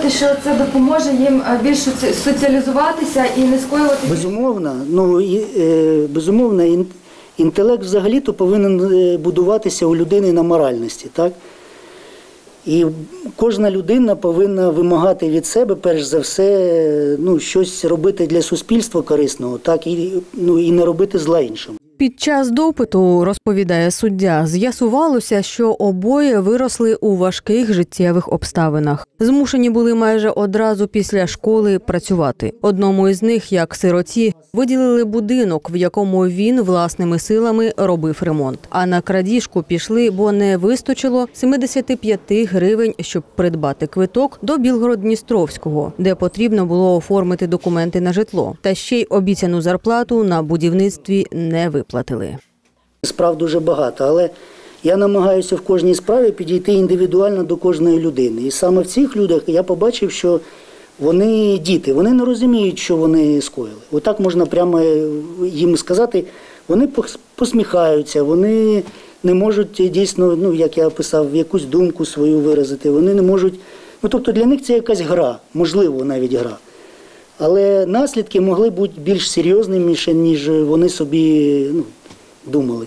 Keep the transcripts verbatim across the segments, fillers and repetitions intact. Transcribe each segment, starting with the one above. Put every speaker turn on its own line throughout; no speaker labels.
думаєте, що це допоможе їм більш соціалізуватися і не скоювати?
Безумовно, ну, і, е, безумовно, ін, інтелект взагалі-то повинен будуватися у людини на моральності, так? І кожна людина повинна вимагати від себе, перш за все, ну, щось робити для суспільства корисного, так, і, ну, і не робити зла іншим.
Під час допиту, розповідає суддя, з'ясувалося, що обоє виросли у важких життєвих обставинах. Змушені були майже одразу після школи працювати. Одному із них, як сироті, виділили будинок, в якому він власними силами робив ремонт. А на крадіжку пішли, бо не вистачило сімдесят п'ять гривень, щоб придбати квиток до Білгород-Дністровського, де потрібно було оформити документи на житло. Та ще й обіцяну зарплату на будівництві не виплатили.
Справ дуже багато, але я намагаюся в кожній справі підійти індивідуально до кожної людини. І саме в цих людях я побачив, що вони діти, вони не розуміють, що вони скоїли. Отак можна прямо їм сказати, вони посміхаються, вони не можуть дійсно, ну, як я описав, якусь думку свою виразити, вони не можуть, ну, тобто для них це якась гра, можливо, навіть гра. Але наслідки могли бути більш серйозними, ніж вони собі, ну, думали.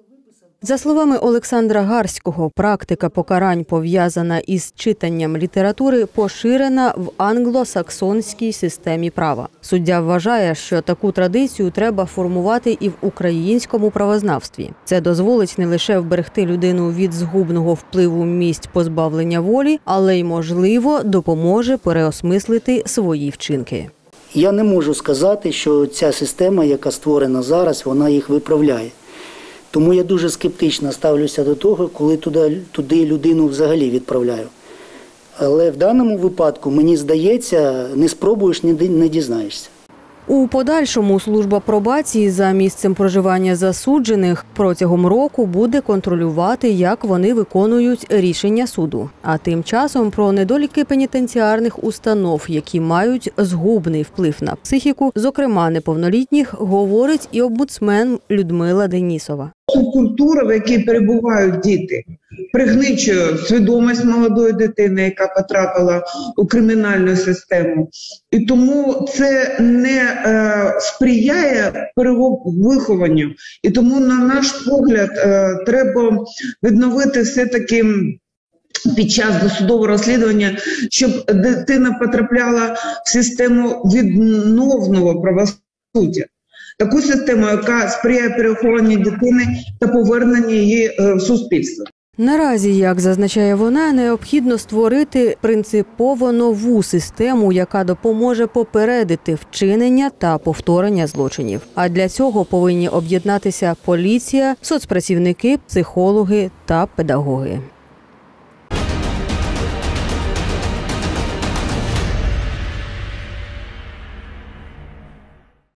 За словами Олександра Гарського, практика покарань, пов'язана із читанням літератури, поширена в англосаксонській системі права. Суддя вважає, що таку традицію треба формувати і в українському правознавстві. Це дозволить не лише вберегти людину від згубного впливу місць позбавлення волі, але й, можливо, допоможе переосмислити свої вчинки.
Я не можу сказати, що ця система, яка створена зараз, вона їх виправляє. Тому я дуже скептично ставлюся до того, коли туди, туди людину взагалі відправляю. Але в даному випадку, мені здається, не спробуєш, не дізнаєшся.
У подальшому служба пробації за місцем проживання засуджених протягом року буде контролювати, як вони виконують рішення суду. А тим часом про недоліки пенітенціарних установ, які мають згубний вплив на психіку, зокрема неповнолітніх, говорить і омбудсмен Людмила Денісова.
Культура, в якій перебувають діти, пригнічує свідомість молодої дитини, яка потрапила у кримінальну систему. І тому це не е, сприяє перевихованню. І тому, на наш погляд, е, треба відновити все-таки під час досудового розслідування, щоб дитина потрапляла в систему відновного правосуддя. Таку систему, яка сприяє перехованню дитини та поверненню її в суспільство.
Наразі, як зазначає вона, необхідно створити принципово нову систему, яка допоможе попередити вчинення та повторення злочинів. А для цього повинні об'єднатися поліція, соцпрацівники, психологи та педагоги.